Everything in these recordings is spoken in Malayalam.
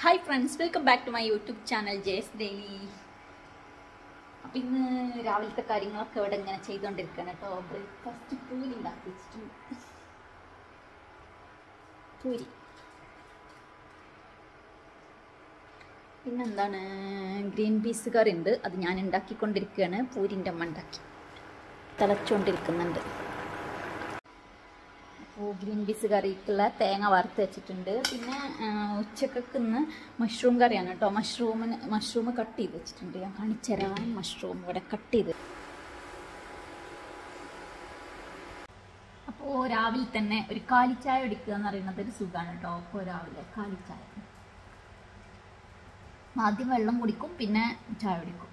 Hi friends, welcome back to my YouTube channel ജേസ് ഡെയിലി. അപ്പം ഇന്ന് രാവിലത്തെ കാര്യങ്ങളൊക്കെ ഇവിടെ ഇങ്ങനെ ചെയ്തുകൊണ്ടിരിക്കുകയാണ് കേട്ടോ. ബ്രേക്ക്ഫാസ്റ്റ് പൂരി ഉണ്ടാക്കി വെച്ചിട്ടുണ്ട്. പൂരി പിന്നെന്താണ്, ഗ്രീൻ പീസ് കറി ഉണ്ട്, അത് ഞാൻ ഉണ്ടാക്കിക്കൊണ്ടിരിക്കുകയാണ്. പൂരിൻ്റെ അമ്മ ഉണ്ടാക്കി തിളച്ചുകൊണ്ടിരിക്കുന്നുണ്ട്. അപ്പോൾ ഗ്രീൻ പീസ് കറിക്കുള്ള തേങ്ങ വറുത്ത് വെച്ചിട്ടുണ്ട്. പിന്നെ ഉച്ചക്കൊക്കെ ഇന്ന് മഷ്റൂം കറിയാണ് കേട്ടോ. മഷ്റൂം കട്ട് ചെയ്ത് വെച്ചിട്ടുണ്ട്. ഞാൻ കാണിച്ചുതരാം. മഷ്റൂം ഇവിടെ കട്ട് ചെയ്ത്. അപ്പോൾ രാവിലെ തന്നെ ഒരു കാലിച്ചായ എടുക്കുക എന്ന് പറയുന്നത് ഒരു സുഖമാണ് കേട്ടോ. അപ്പോൾ രാവിലെ കാലിച്ചായ ആദ്യം വെള്ളം കുടിക്കും, പിന്നെ ചായ കുടിക്കും.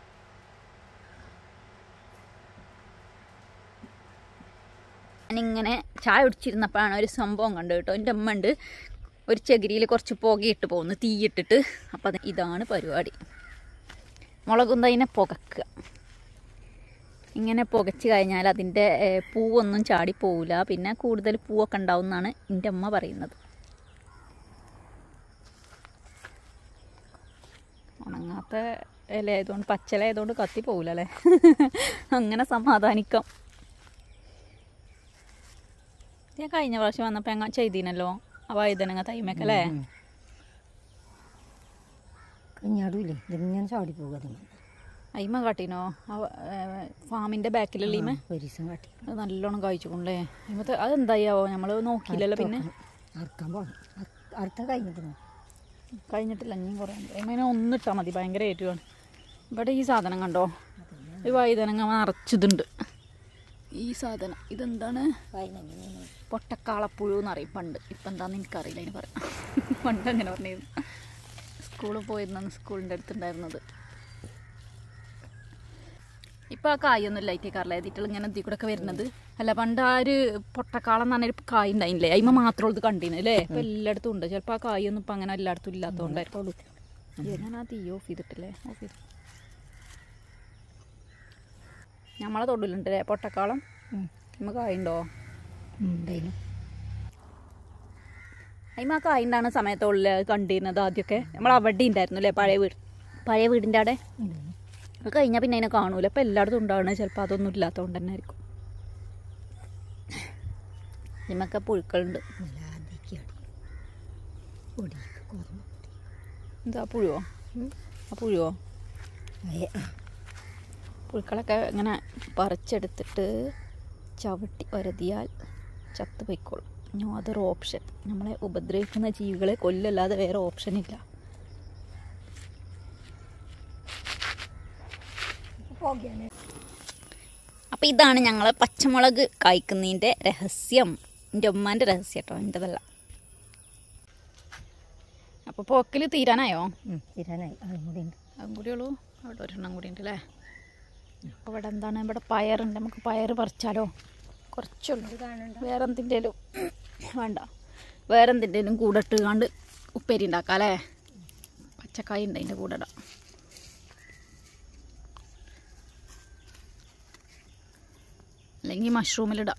ഞാനിങ്ങനെ ചായ കുടിച്ചിരുന്നപ്പോഴാണ് ഒരു സംഭവം കണ്ടു കേട്ടോ. എൻ്റെ അമ്മ ഉണ്ട് ഒരു ചകിരിയിൽ കുറച്ച് പുകയിട്ട് പോകുന്നു, തീയിട്ടിട്ട്. അപ്പം ഇതാണ് പരിപാടി. മുളകുന്തതിനെ പുകക്കുക. ഇങ്ങനെ പുകച്ച് കഴിഞ്ഞാൽ അതിൻ്റെ പൂവൊന്നും ചാടിപ്പോവില്ല, പിന്നെ കൂടുതൽ പൂവൊക്കെ ഉണ്ടാവും എന്നാണ് എൻ്റെ അമ്മ പറയുന്നത്. ഉണങ്ങാത്ത ഇല ആയതുകൊണ്ട്, പച്ചില ആയതുകൊണ്ട് കത്തി പോവില്ല അല്ലേ. അങ്ങനെ സമാധാനിക്കാം. ഞാൻ കഴിഞ്ഞ പ്രാവശ്യം വന്നപ്പോൾ ഞങ്ങൾ ചെയ്തീനല്ലോ ആ വഴുതനങ്ങ തൈമേക്കല്ലേ. അയിമ കാട്ടീനോ ഫാമിൻ്റെ ബാക്കിലുള്ള ഇമ അത് നല്ലോണം കഴിച്ചുകൊണ്ടേ. ഇമത്തെ അതെന്തായാവോ നമ്മൾ നോക്കിയില്ലല്ലോ. പിന്നെ കഴിഞ്ഞിട്ടില്ല, ഇനിയും കുറേ ഇങ്ങനെ ഒന്നിട്ടാൽ മതി. ഭയങ്കര ഏറ്റുവാണ്. ഇവിടെ ഈ സാധനം കണ്ടോ, ഈ വഴുതനങ്ങ നിറച്ചതുണ്ട്. ഈ സാധനം ഇതെന്താണ്, പൊട്ടക്കാളപ്പുഴു എന്നറിയും പണ്ട്. ഇപ്പം എന്താണെന്ന് എനിക്കറിയില്ല അതിന് പറയാം. പണ്ട് അങ്ങനെ പറഞ്ഞിരുന്നു. സ്കൂളിൽ പോയിരുന്നാണ് സ്കൂളിൻ്റെ അടുത്തുണ്ടായിരുന്നത്. ഇപ്പം ആ കായൊന്നും ലൈറ്റേക്കാറില്ല. ഇതിട്ടുള്ള ഇങ്ങനെ ഇതിൽ കൂടെ ഒക്കെ വരുന്നത് അല്ല. പണ്ട് ആ ഒരു പൊട്ടക്കാളം എന്ന് പറഞ്ഞൊരു കായ് ഉണ്ടായില്ലേ, അതിമ മാത്രം ഇത് കണ്ടീന് അല്ലേ. ഇപ്പം എല്ലായിടത്തും ഉണ്ട്. ചിലപ്പോൾ ആ കായൊന്നും ഇപ്പം അങ്ങനെ എല്ലായിടത്തും ഇല്ലാത്തതുകൊണ്ടായിരിക്കും. ഞാൻ ആ തീ ഓഫ് ചെയ്തിട്ടില്ലേ, ഓഫ് ചെയ്തു. നമ്മളെ തൊടിലുണ്ട് അല്ലേ പൊട്ടക്കാളം. നമ്മൾ കായുണ്ടോ? അതിമ ആ കായുണ്ടാണ് സമയത്തുള്ളിൽ കണ്ടിരുന്നത് ആദ്യമൊക്കെ. നമ്മൾ അവിടെ ഉണ്ടായിരുന്നു അല്ലേ, പഴയ വീടിൻ്റെ അവിടെ. അത് കഴിഞ്ഞാൽ പിന്നെ അതിനെ കാണൂല. അപ്പം എല്ലായിടത്തും ഉണ്ടാവണേ ചിലപ്പോൾ അതൊന്നും ഇല്ലാത്തതുകൊണ്ട് തന്നെ ആയിരിക്കും. ഇതിമൊക്കെ പുഴുക്കളുണ്ട്. എന്താ പുഴുവോ? ആ പുഴുവോ? പുഴുക്കളൊക്കെ ഇങ്ങനെ പറിച്ചെടുത്തിട്ട് ചവിട്ടി ഒരതിയാൽ ചത്ത് പൊയ്ക്കോളും. No other option. നമ്മളെ ഉപദ്രവിക്കുന്ന ജീവികളെ കൊല്ലല്ലാതെ വേറെ ഓപ്ഷനില്ല. അപ്പം ഇതാണ് ഞങ്ങൾ പച്ചമുളക് കായ്ക്കുന്നതിൻ്റെ രഹസ്യം. എൻ്റെ ഉമ്മാൻ്റെ രഹസ്യം കേട്ടോ, എൻ്റെതല്ല. അപ്പോൾ പോക്കൽ തീരാനായോ? തീരാനായി. അതും കൂടി ഉള്ളൂ. അവിടെ ഒരെണ്ണം കൂടി ഉണ്ട് അല്ലേ. അപ്പോൾ ഇവിടെ എന്താണ്, ഇവിടെ പയറുണ്ട്. നമുക്ക് പയർ പറിച്ചാലോ? കുറച്ചുള്ളൂ. വേറെ എന്തിൻ്റെലും വേണ്ട, വേറെ എന്തിൻ്റെലും കൂടെ ഇട്ടുകൊണ്ട് ഉപ്പേരി ഉണ്ടാക്കാം അല്ലേ. പച്ചക്കായ ഉണ്ട്, അതിൻ്റെ കൂടെ ഇടാം. അല്ലെങ്കിൽ മഷ്റൂമിലിടാം.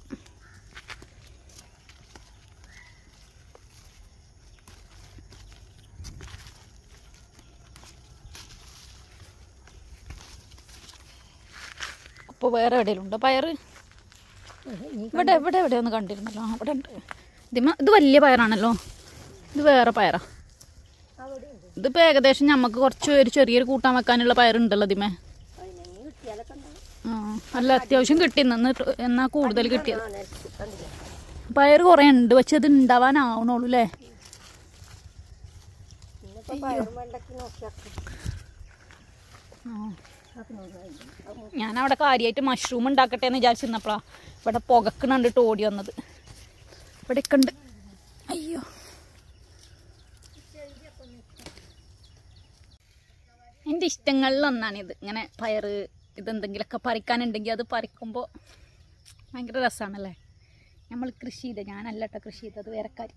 അപ്പോൾ വേറെ എവിടെയെങ്കിലും ഉണ്ടോ പയർ? ഇവിടെ എവിടെയൊന്ന് കണ്ടിരുന്നല്ലോ. അവിടെ ഉണ്ട്. ഇത് വലിയ പയറാണല്ലോ. ഇത് വേറെ പയറാ. ഇതിപ്പോൾ ഏകദേശം നമുക്ക് കുറച്ച് ഒരു ചെറിയൊരു കൂട്ടാൻ വെക്കാനുള്ള പയറുണ്ടല്ലോ ഇതിമേ. അല്ല, അത്യാവശ്യം കിട്ടി. എന്നാൽ കൂടുതൽ കിട്ടിയത്. പയർ കുറേ ഉണ്ട്, പക്ഷെ അത് ഉണ്ടാവാനാവണുള്ളൂ അല്ലേ. ഞാനവിടെ കാര്യമായിട്ട് മഷ്റൂം ഉണ്ടാക്കട്ടെ എന്ന് വിചാരിച്ചിരുന്നപ്പോഴാണ് ഇവിടെ പുകക്കണ കണ്ടിട്ട് ഓടി വന്നത്. ഇവിടെയൊക്കെ ഉണ്ട്. അയ്യോ, എൻ്റെ ഇഷ്ടങ്ങളിലൊന്നാണിത്. ഇങ്ങനെ പയർ ഇതെന്തെങ്കിലുമൊക്കെ പറിക്കാനുണ്ടെങ്കിൽ അത് പറിക്കുമ്പോൾ ഭയങ്കര രസമാണല്ലേ. നമ്മൾ കൃഷി ചെയ്ത്, ഞാനല്ല കേട്ടോ കൃഷി ചെയ്തത്, വേറെ കാര്യം.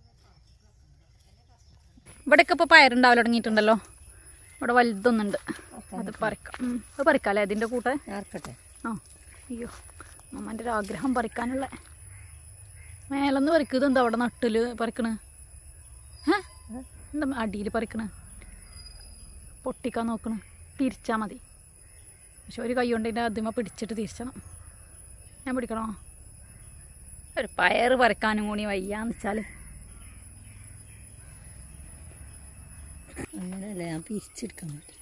ഇവിടെയൊക്കെ ഇപ്പോൾ പയറുണ്ടാവൽ തുടങ്ങിയിട്ടുണ്ടല്ലോ. ഇവിടെ വലുതൊന്നുണ്ട്, അത് പറിക്കാം. അത് പറിക്കാം അല്ലേ അതിൻ്റെ കൂട്ടെ. ആ, അയ്യോ, അമ്മൻ്റെ ഒരു ആഗ്രഹം പറിക്കാനുള്ള. മേലൊന്ന് പറിക്കും. ഇതെന്താ അവിടെ നട്ടില് പറിക്കണ്? എന്താ അടിയിൽ പറിക്കണ പൊട്ടിക്കാൻ നോക്കണ തിരിച്ചാൽ മതി. പക്ഷെ ഒരു കൈ കൊണ്ട് ഇതിൻ്റെ ആദ്യമ പിടിച്ചിട്ട് തിരിച്ചണം. ഞാൻ പിടിക്കണോ? ഒരു പയറ് പറിക്കാനും കൂടി വയ്യാന്ന് വെച്ചാൽ അങ്ങനെയല്ല, ഞാൻ പിരിച്ചെടുക്കാൻ വേണ്ടിയിട്ട്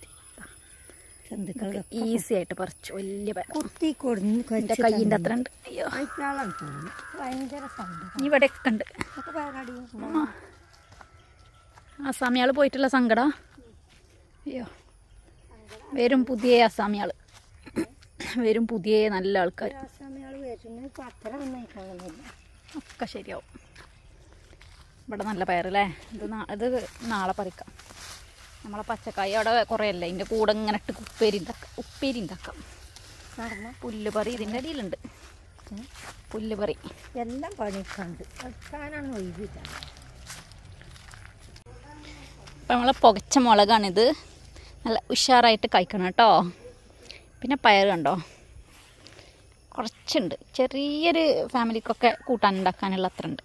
ഈസി ആയിട്ട് പറിച്ചു. വലിയ കുത്തി കൊടുന്ന് എൻ്റെ കയ്യിൻ്റെ അത്ര ഉണ്ട്. അയ്യോ ഭയങ്കര സങ്കടം. ഇവിടെയൊക്കെ ഉണ്ട്. ആസാമിയാൾ പോയിട്ടുള്ള സങ്കട. അയ്യോ വരും പുതിയ ആസാമിയാൾ, വരും പുതിയ നല്ല ആൾക്കാർ. ഒക്കെ ശരിയാവും. ഇവിടെ നല്ല പയറല്ലേ. ഇത് നാളെ പറിക്കാം. നമ്മളെ പച്ചക്കായ അവിടെ കുറേ അല്ലേ, ഇതിൻ്റെ കൂടെ ഇങ്ങനെ ഇട്ട് ഉപ്പേരി ഉണ്ടാക്കാം. പുല്ലുപറി ഇതിൻ്റെ അടിയിലുണ്ട്. പുല്ലുപറി എല്ലാം പണിക്കാണ്ട് വെക്കാനാണ് ഒഴിവില്ല. അപ്പം നമ്മളെ പുകച്ച മുളകാണിത്. നല്ല ഉഷാറായിട്ട് കഴിക്കണം കേട്ടോ. പിന്നെ പയർ കണ്ടോ, കുറച്ചുണ്ട്. ചെറിയൊരു ഫാമിലിക്കൊക്കെ കൂട്ടാൻ ഉണ്ടാക്കാനുള്ള അത്ര ഉണ്ട്.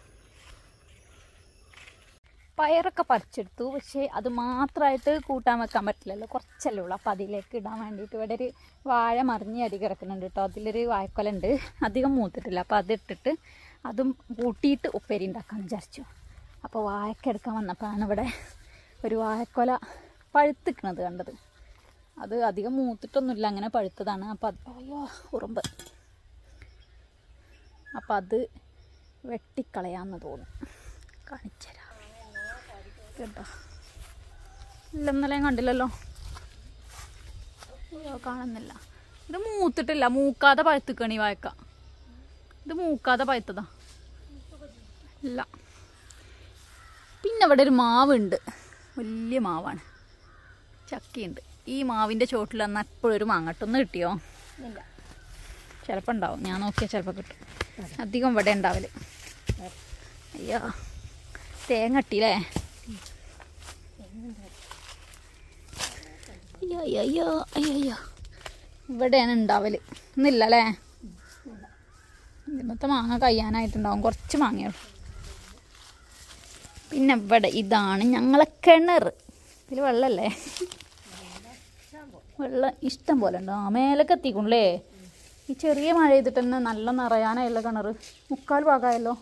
പയറൊക്കെ പറിച്ചെടുത്തു. പക്ഷേ അത് മാത്രമായിട്ട് കൂട്ടാൻ വെക്കാൻ പറ്റില്ലല്ലോ, കുറച്ചല്ലേ ഉള്ളൂ. അപ്പോൾ അതിലേക്ക് ഇടാൻ വേണ്ടിയിട്ട് ഇവിടെ ഒരു വാഴ മറിഞ്ഞ് അടി കിടക്കുന്നുണ്ട് കേട്ടോ. അതിലൊരു വാഴക്കൊലുണ്ട്, അധികം മൂത്തിട്ടില്ല. അപ്പോൾ അതിട്ടിട്ട് അതും കൂട്ടിയിട്ട് ഉപ്പേരി ഉണ്ടാക്കാമെന്ന് വിചാരിച്ചു. അപ്പോൾ വാഴക്ക എടുക്കാൻ വന്നപ്പോഴാണ് ഇവിടെ ഒരു വാഴക്കൊല പഴുത്തിക്കണത് കണ്ടത്. അത് അധികം മൂത്തിട്ടൊന്നുമില്ല, അങ്ങനെ പഴുത്തതാണ്. അപ്പം അത് അയ്യോ ഉറുമ്പ്. അപ്പം അത് വെട്ടിക്കളയാമെന്ന് തോന്നുന്നു. കാണിച്ചുതരാം കേട്ടോ. ഇല്ല ഇന്നലെ കണ്ടില്ലല്ലോ, കാണുന്നില്ല. ഇത് മൂത്തിട്ടില്ല, മൂക്കാതെ പഴുത്തിക്കണി വാഴക്ക. ഇത് മൂക്കാതെ പഴുത്തതാ. ഇല്ല. പിന്നെ ഇവിടെ ഒരു മാവുണ്ട്, വലിയ മാവാണ്, ചക്കയുണ്ട്. ഈ മാവിൻ്റെ ചോട്ടിൽ വന്നാൽ എപ്പോഴും ഒരു മാങ്ങട്ടൊന്ന് കിട്ടിയോ? ഇല്ല. ചിലപ്പോൾ ഉണ്ടാവും, ഞാൻ നോക്കിയാൽ ചിലപ്പോൾ കിട്ടും. അധികം ഇവിടെ ഉണ്ടാവല്. അയ്യോ തേങ്ങ കിട്ടിയില്ലേ? അയ്യോ അയ്യോ അയ്യോ അയ്യോ ഇവിടെയാണ് ഉണ്ടാവല്. ഇന്നില്ല അല്ലേ? ഇന്നത്തെ മാങ്ങ കഴിയാനായിട്ടുണ്ടാവും, കുറച്ച് മാങ്ങയുള്ളൂ. പിന്നെ ഇവിടെ ഇതാണ് ഞങ്ങളെ കിണർ. ഇതിൽ വെള്ളമല്ലേ? വെള്ളം ഇഷ്ടം പോലെ ഉണ്ടോ? മേലൊക്കെ എത്തിക്കണല്ലേ. ഈ ചെറിയ മഴ ചെയ്തിട്ട് തന്നെ നല്ല നിറയാനായല്ല കിണർ. 3/4 ഭാഗമായല്ലോ.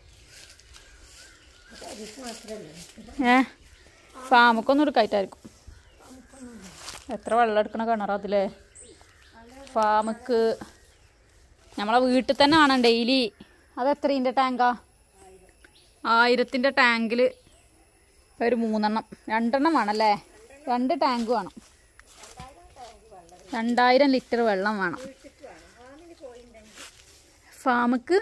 ഫാമൊക്കൊന്നും എടുക്കായിട്ടായിരിക്കും. എത്ര വെള്ളം എടുക്കണ കിണറാ അതിലേ? ഫാമക്ക് നമ്മളെ വീട്ടിൽ തന്നെ വേണം ഡെയിലി. അതെത്രയിൻ്റെ ടാങ്കാ? 1000-ൻ്റെ ടാങ്കിൽ ഒരു 3 എണ്ണം 2 എണ്ണം വേണമല്ലേ? 2 ടാങ്ക് വേണം. 2000 ലിറ്റർ വെള്ളം വേണം. ഫാമക്ക്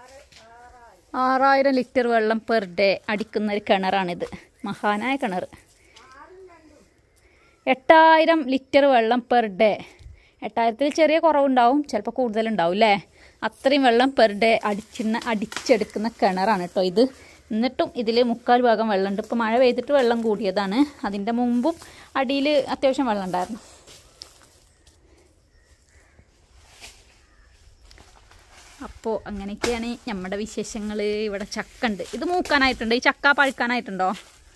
6000 ലിറ്റർ വെള്ളം പെർ ഡേ അടിക്കുന്നൊരു കിണറാണിത്. മഹാനായ കിണർ. 8000 ലിറ്റർ വെള്ളം പെർ ഡേ. 8000-ൽ ചെറിയ കുറവുണ്ടാവും, ചിലപ്പോൾ കൂടുതലുണ്ടാവും അല്ലേ? അത്രയും വെള്ളം പെർ ഡേ അടിച്ചെടുക്കുന്ന കിണറാണ് കേട്ടോ ഇത്. എന്നിട്ടും ഇതിൽ 3/4 ഭാഗം വെള്ളമുണ്ട്. ഇപ്പോൾ മഴ പെയ്തിട്ട് വെള്ളം കൂടിയതാണ്. അതിൻ്റെ മുമ്പും അടിയിൽ അത്യാവശ്യം വെള്ളം ഉണ്ടായിരുന്നു. അപ്പോൾ അങ്ങനെയൊക്കെയാണ് നമ്മുടെ വിശേഷങ്ങൾ. ഇവിടെ ചക്ക ഉണ്ട്. ഇത് മൂക്കാനായിട്ടുണ്ട്. ഈ ചക്ക പഴുക്കാനായിട്ടുണ്ടോ?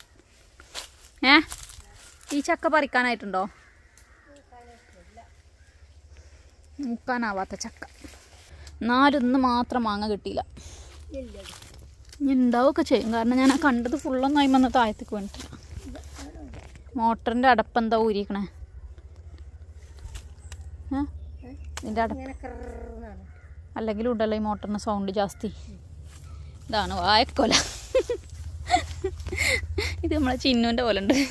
ഈ ചക്ക പറിക്കാനായിട്ടുണ്ടോ? മൂക്കാനാവാത്ത ചക്ക. 4 ഇന്ന് മാത്രം മാങ്ങ കിട്ടിയില്ല. ഇനി ഉണ്ടാവുകയൊക്കെ ചെയ്യും, കാരണം ഞാൻ കണ്ടത് ഫുള്ളൊന്നും ആയി വന്ന താഴത്തേക്ക് വേണ്ടിയിട്ടില്ല. മോട്ടറിൻ്റെ അടപ്പെന്താ ഊരിക്കണേ? ഇതിൻ്റെ അടപ്പ് അല്ലെങ്കിൽ ഉണ്ടല്ലോ ഈ മോട്ടറിന് സൗണ്ട് ജാസ്തി. ഇതാണ് വാഴക്കൊല. ഇത് നമ്മളെ ചിന്നുവിൻ്റെ പോലെ ഉണ്ട്.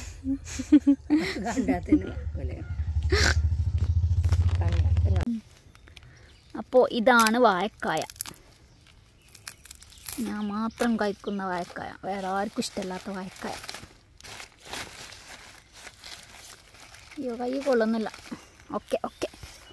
അപ്പോൾ ഇതാണ് വാഴക്കായ. ഞാൻ മാത്രം കഴിക്കുന്ന വാഴക്കായ, വേറെ ആർക്കും ഇഷ്ടമല്ലാത്ത വാഴക്കായ. അയ്യോ കൈ കൊള്ളുന്നില്ല. Okay okay.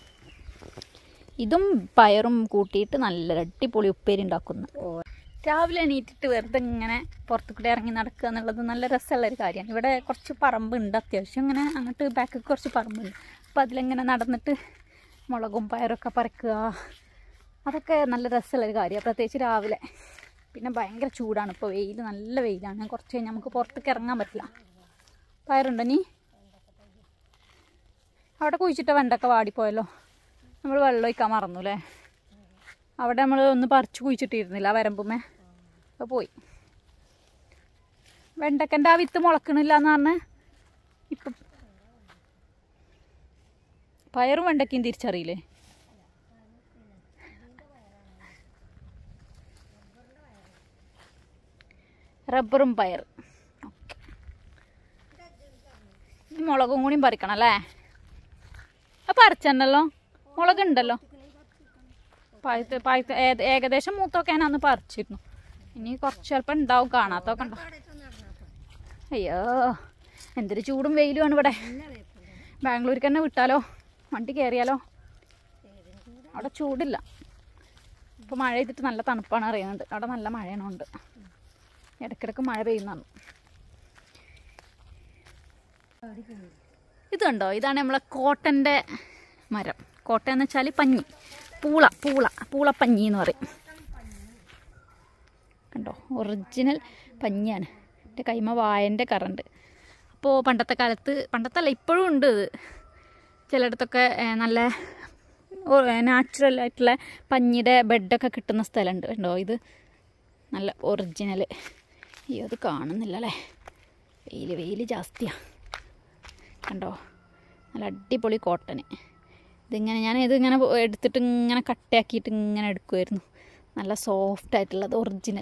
ഇതും പയറും കൂട്ടിയിട്ട് നല്ല അടിപൊളി ഉപ്പേരി ഉണ്ടാക്കുന്നു. രാവിലെ എണീറ്റിട്ട് വെറുതെ ഇങ്ങനെ പുറത്തുകൂടെ ഇറങ്ങി നടക്കുക എന്നുള്ളത് നല്ല രസമുള്ളൊരു കാര്യമാണ്. ഇവിടെ കുറച്ച് പറമ്പുണ്ട്, അത്യാവശ്യം ഇങ്ങനെ അങ്ങോട്ട് ബാക്കിൽ കുറച്ച് പറമ്പുണ്ട്. അപ്പോൾ അതിലിങ്ങനെ നടന്നിട്ട് മുളകും പയറൊക്കെ പറിക്കുക, അതൊക്കെ നല്ല രസമുള്ളൊരു കാര്യമാണ്. പ്രത്യേകിച്ച് രാവിലെ പിന്നെ ഭയങ്കര ചൂടാണ് ഇപ്പോൾ, വെയിൽ നല്ല വെയിലാണ്. കുറച്ച് കഴിഞ്ഞാൽ നമുക്ക് പുറത്തേക്ക് ഇറങ്ങാൻ പറ്റില്ല. പയറുണ്ടോ നീ? അവിടെ കുഴിച്ചിട്ട വെണ്ടൊക്കെ വാടിപ്പോയല്ലോ. നമ്മൾ വെള്ളം ഒഴിക്കാൻ മറന്നു അല്ലേ? അവിടെ നമ്മൾ ഒന്ന് പറിച്ച് കുഴിച്ചിട്ടിരുന്നില്ല വരമ്പുമേ, അപ്പോൾ പോയി. വെണ്ടക്കൻ്റെ ആ വിത്ത് മുളക്കണില്ല എന്ന് പറഞ്ഞ് ഇപ്പം പയറും വെണ്ടക്കയും തിരിച്ചറിയില്ലേ? റബ്ബറും പയർ. ഓക്കെ, ഈ മുളകും കൂടിയും പറിക്കണം അല്ലേ? അപ്പം പറിച്ചെന്നല്ലോ, മുളകുണ്ടല്ലോ. ഏകദേശം മൂത്തൊക്കെ ഞാൻ അന്ന് പറിച്ചിരുന്നു. ഇനി കുറച്ച് ചിലപ്പോൾ ഉണ്ടാവും, കാണാത്തൊക്കെ ഉണ്ടാവും. അയ്യോ, എന്തൊരു ചൂടും വെയിലുമാണ് ഇവിടെ. ബാംഗ്ലൂർക്ക് തന്നെ വിട്ടാലോ, വണ്ടി കയറിയാലോ? അവിടെ ചൂടില്ല. ഇപ്പോൾ മഴ ചെയ്തിട്ട് നല്ല തണുപ്പാണ് അറിയുന്നത്. അവിടെ നല്ല മഴയാണുണ്ട്, ഇടയ്ക്കിടയ്ക്ക് മഴ പെയ്യുന്നതാണ്. ഇത് കണ്ടോ, ഇതാണ് നമ്മളെ കോട്ടൻ്റെ മരം. കോട്ട എന്ന് വെച്ചാൽ പഞ്ഞി, പൂളപ്പഞ്ഞി എന്ന് പറയും. കണ്ടോ, ഒറിജിനൽ പഞ്ഞിയാണ്. എൻ്റെ കൈമ വായൻ്റെ കറണ്ട്. അപ്പോൾ പണ്ടത്തെ കാലത്ത്, പണ്ടത്തല്ല ഇപ്പോഴും ഉണ്ട് ഇത്, ചിലയിടത്തൊക്കെ നല്ല നാച്ചുറലായിട്ടുള്ള പഞ്ഞിയുടെ ബെഡൊക്കെ കിട്ടുന്ന സ്ഥലമുണ്ട്. കണ്ടോ, ഇത് നല്ല ഒറിജിനൽ. അയ്യോ, അത് കാണുന്നില്ല അല്ലേ, വെയിൽ ജാസ്തിയാണ്. കണ്ടോ, നല്ല അടിപൊളി കോട്ടന്. ഇതിങ്ങനെ എടുത്തിട്ട് ഇങ്ങനെ കട്ടയാക്കിയിട്ട് ഇങ്ങനെ എടുക്കുമായിരുന്നു. നല്ല സോഫ്റ്റ് ആയിട്ടുള്ളത് ഒറിജിനൽ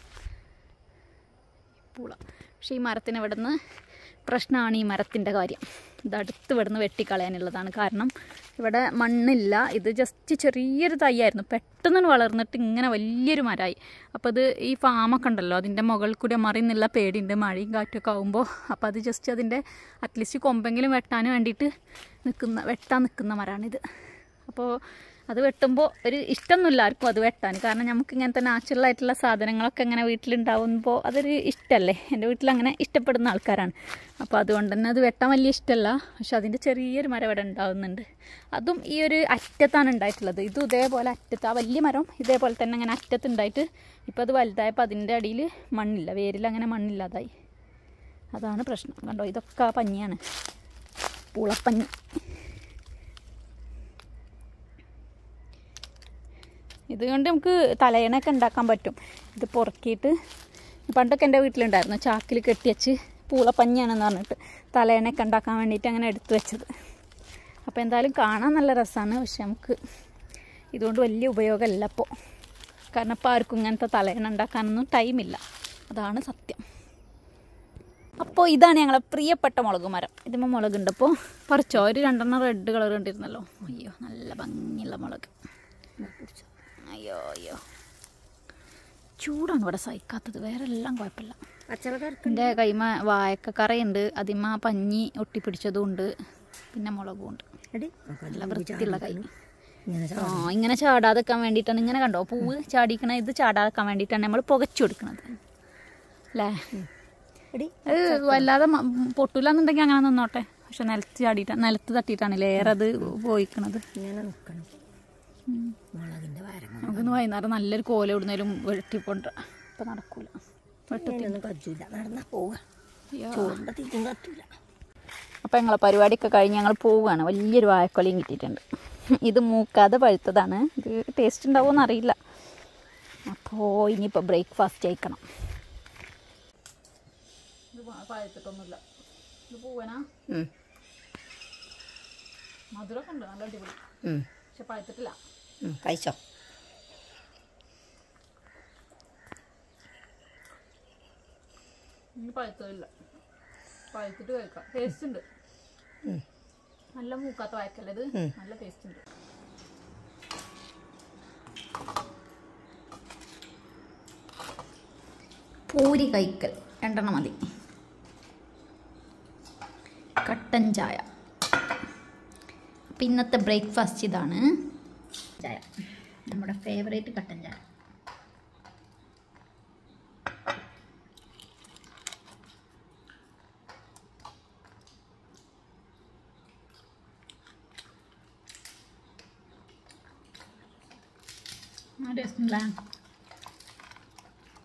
പൂള. പക്ഷേ ഈ മരത്തിന് ഇവിടെ നിന്ന് പ്രശ്നമാണ്, ഈ മരത്തിൻ്റെ കാര്യം. ഇതടുത്ത് ഇവിടെ നിന്ന് വെട്ടിക്കളയാനുള്ളതാണ്. കാരണം ഇവിടെ മണ്ണില്ല. ഇത് ജസ്റ്റ് ചെറിയൊരു തൈയായിരുന്നു, പെട്ടെന്ന് വളർന്നിട്ട് ഇങ്ങനെ വലിയൊരു മരമായി. അപ്പോൾ അത് ഈ ഫാമൊക്കെ ഉണ്ടല്ലോ, അതിൻ്റെ മുകളിൽ കൂടി മറിയുന്നുള്ള പേടിയുണ്ട് മഴയും കാറ്റൊക്കെ ആകുമ്പോൾ. അപ്പോൾ അത് ജസ്റ്റ് അതിൻ്റെ അറ്റ്ലീസ്റ്റ് കൊമ്പെങ്കിലും വെട്ടാൻ വേണ്ടിയിട്ട് വെട്ടാൻ നിൽക്കുന്ന മരമാണിത്. അപ്പോൾ അത് വെട്ടുമ്പോൾ ഒരു ഇഷ്ടമൊന്നുമില്ല ആർക്കും അത് വെട്ടാൻ. കാരണം നമുക്ക് ഇങ്ങനത്തെ നാച്ചുറലായിട്ടുള്ള സാധനങ്ങളൊക്കെ ഇങ്ങനെ വീട്ടിലുണ്ടാവുമ്പോൾ അതൊരു ഇഷ്ടമല്ലേ. എൻ്റെ വീട്ടിലങ്ങനെ ഇഷ്ടപ്പെടുന്ന ആൾക്കാരാണ്. അപ്പോൾ അതുകൊണ്ട് തന്നെ അത് വെട്ടാൻ വലിയ ഇഷ്ടമല്ല. പക്ഷെ അതിൻ്റെ ചെറിയൊരു മരം ഇവിടെ ഉണ്ടാവുന്നുണ്ട്. അതും ഈ ഒരു അറ്റത്താണ് ഉണ്ടായിട്ടുള്ളത്. ഇതും ഇതേപോലെ അറ്റത്ത്, ആ വലിയ മരം ഇതേപോലെ തന്നെ അങ്ങനെ അറ്റത്തുണ്ടായിട്ട് ഇപ്പോൾ അത് വലുതായപ്പോൾ അതിൻ്റെ അടിയിൽ മണ്ണില്ല, വേരിൽ അങ്ങനെ മണ്ണില്ലാതായി. അതാണ് പ്രശ്നം. കണ്ടോ, ഇതൊക്കെ ആ പഞ്ഞിയാണ്, പൂളപ്പഞ്ഞി. ഇതുകൊണ്ട് നമുക്ക് തലയണയൊക്കെ ഉണ്ടാക്കാൻ പറ്റും. ഇത് പൊറുക്കിയിട്ട്, പണ്ടൊക്കെ എൻ്റെ വീട്ടിലുണ്ടായിരുന്നു, ചാക്കിൽ കെട്ടിവെച്ച് പൂളപ്പഞ്ഞിയാണെന്ന് പറഞ്ഞിട്ട് തലയണയൊക്കെ ഉണ്ടാക്കാൻ വേണ്ടിയിട്ട് അങ്ങനെ എടുത്തു വെച്ചത്. അപ്പോൾ എന്തായാലും കാണാൻ നല്ല രസമാണ്. പക്ഷെ നമുക്ക് ഇതുകൊണ്ട് വലിയ ഉപയോഗമല്ല ഇപ്പോൾ. കാരണം ഇപ്പോൾ ആർക്കും ഇങ്ങനത്തെ തലയണ ഉണ്ടാക്കാനൊന്നും ടൈമില്ല. അതാണ് സത്യം. അപ്പോൾ ഇതാണ് ഞങ്ങളെ പ്രിയപ്പെട്ട മുളക് മരം. ഇതിപ്പോൾ മുളകുണ്ട്. അപ്പോൾ പറിച്ചോ, ഒരു 2 റെഡ് കളർ കണ്ടിരുന്നല്ലോ. അയ്യോ, നല്ല ഭംഗിയുള്ള മുളക്. അയ്യോ അയ്യോ, ചൂടാണ് ഇവിടെ സഹിക്കാത്തത്, വേറെ എല്ലാം കുഴപ്പമില്ല. എൻ്റെ കൈമ വായക്ക കറയുണ്ട്, അതിമ പഞ്ഞി ഒട്ടിപ്പിടിച്ചതും ഉണ്ട്, പിന്നെ മുളകും ഉണ്ട്. നല്ല വൃത്തിയുള്ള കൈ. ഇങ്ങനെ ചാടാതെക്കാൻ വേണ്ടിയിട്ടാണ്. ഇങ്ങനെ കണ്ടോ പൂവ് ചാടിക്കണ, ഇത് ചാടാതെക്കാൻ വേണ്ടിയിട്ടാണ് നമ്മൾ പുകച്ചു കൊടുക്കുന്നത് അല്ലേ. അത് വല്ലാതെ പൊട്ടൂലെന്നുണ്ടെങ്കിൽ അങ്ങനെ നിന്നോട്ടെ. പക്ഷെ നിലത്ത് തട്ടിയിട്ടാണല്ലേ ഏറെ അത് പോയിക്കണത്. നമുക്കിന്ന് വൈകുന്നേരം നല്ലൊരു കോല ഇടുന്നതിലും വെട്ടിക്കൊണ്ട് ഇപ്പം നടക്കൂല, വെട്ടത്തിനൊന്നും കജൂല, നടന്നാൽ പോവുക. അപ്പം ഞങ്ങളെ പരിപാടിയൊക്കെ കഴിഞ്ഞ് ഞങ്ങൾ പോവുകയാണ്. വലിയൊരു വാഴക്കൊലയും കിട്ടിയിട്ടുണ്ട്. ഇത് മൂക്കാതെ പഴുത്തതാണ്. ഇത് ടേസ്റ്റ് ഉണ്ടാവുമോ അറിയില്ല. അപ്പോൾ ഇനിയിപ്പോൾ ബ്രേക്ക്ഫാസ്റ്റ് കഴിക്കണം. ഇത് പഴുത്തിട്ടൊന്നുമില്ല. ഇത് പൂവനാ, മധുരമൊക്കെ ഉണ്ട്, നല്ല അടിപൊളി. പക്ഷെ പഴുത്തിട്ടില്ല. കഴിച്ചോ? ഇനി പഴുത്തില്ല, പഴുത്തിട്ട് കഴിക്കാം. ടേസ്റ്റ് ഉണ്ട്, നല്ല മൂക്കാത്ത വാഴക്കല്ല ഇത്, നല്ല ടേസ്റ്റ് ഉണ്ട്. പൂരി കഴിക്കൽ 2 മതി. കട്ടൻ ചായ. അപ്പം ഇന്നത്തെ ബ്രേക്ക്ഫാസ്റ്റ് ഇതാണ്. ചായ, നമ്മുടെ ഫേവറേറ്റ് കട്ടൻ ചായ. ടേസ്റ്റ് ഉണ്ടല്ലേ?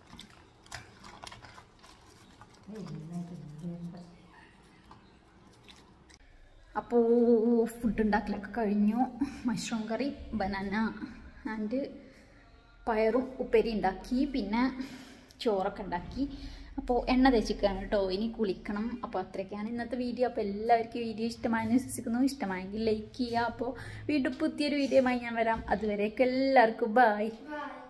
അപ്പോൾ ഫുഡ് ഉണ്ടാക്കലൊക്കെ കഴിഞ്ഞു. മഷ്റൂം കറി, ബനാന ആൻഡ് പയറും ഉപ്പേരി ഉണ്ടാക്കി. പിന്നെ ചോറൊക്കെ ഉണ്ടാക്കി. അപ്പോൾ എണ്ണ തേച്ചിക്കാണ് കേട്ടോ. ഇനി കുളിക്കണം. അപ്പോൾ അത്രയൊക്കെയാണ് ഇന്നത്തെ വീഡിയോ. അപ്പോൾ എല്ലാവർക്കും വീഡിയോ ഇഷ്ടമായെന്ന് വിശ്വസിക്കുന്നു. ഇഷ്ടമായെങ്കിൽ ലൈക്ക് ചെയ്യുക. അപ്പോൾ വീണ്ടും പുതിയൊരു വീഡിയോയുമായി ഞാൻ വരാം. അതുവരേക്കും എല്ലാവർക്കും ബൈ.